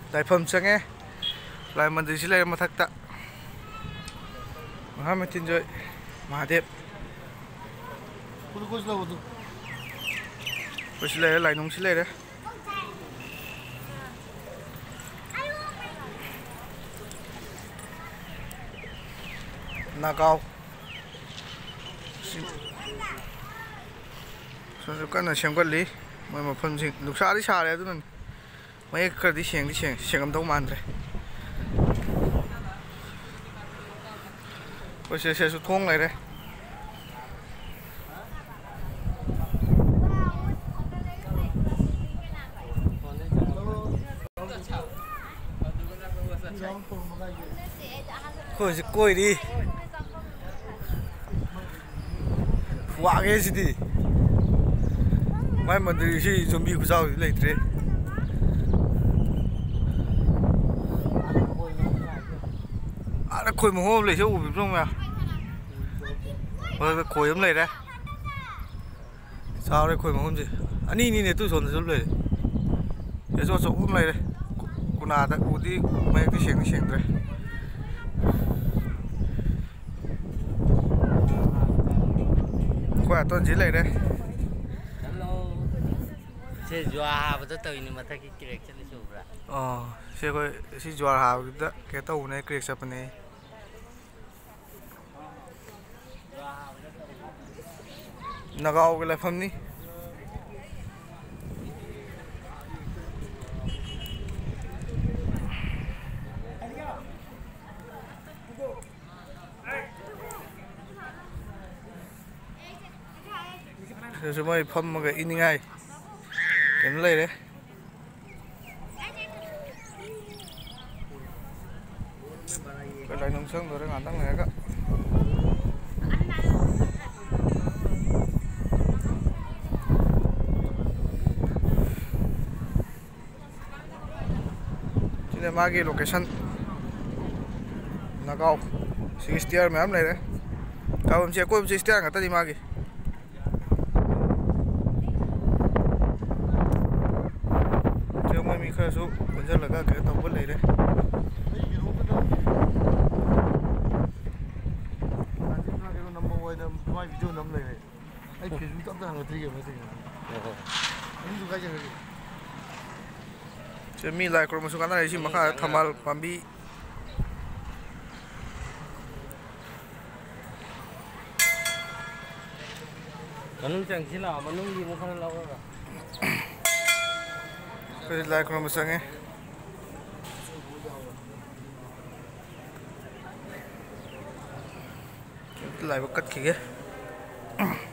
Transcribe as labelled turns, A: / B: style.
A: लाइफम चंगे लाइ मंदिर से लेर मथक्ता महामृत्युंजय महादेव कुछ ले लाइनों से ले रहे नागाव कन्ना सेमगली मैं मफम नुकसारी सारे मैं खरदी सेंगमदौ मानद्रे से थोंग लेरे कोई दी वागे सिदी मैं मंदिर से ज़म्बी खुजाव लेते कोई मोह ले उबिब्रों में कोई हम ले रहे सारे कोई मोह से अनी ने तू सोन से ले ये जो हम ले रहे कुनादा उदी मैं भी शेंग रहे कोई तो जी ले रहे
B: से जुआ बता तो इन्हें मत की क्रेक चले चुपरा
A: से कोई सी जुआ हाँ बता कहता हूँ ने क्रेक सपने नगाओ के लाइफ हमनी से मैं फम मगे इनिंगाई केम ले रे लाइनों संग दो ngantang लेगा ini magi location nagaw si stier ma'am ले रहे कब हम कोई भी स्टियर ngata di magi जो मैं मी खा सो पंजर लगा के तो बोल ले रहे मी लाइक और मसुकाना ऐसी मखा थमाल पंबी
B: मनूं चंगसिला मनूं दी मखा लावा
A: फिर लाइक और मसंगे लाइव कट खीगे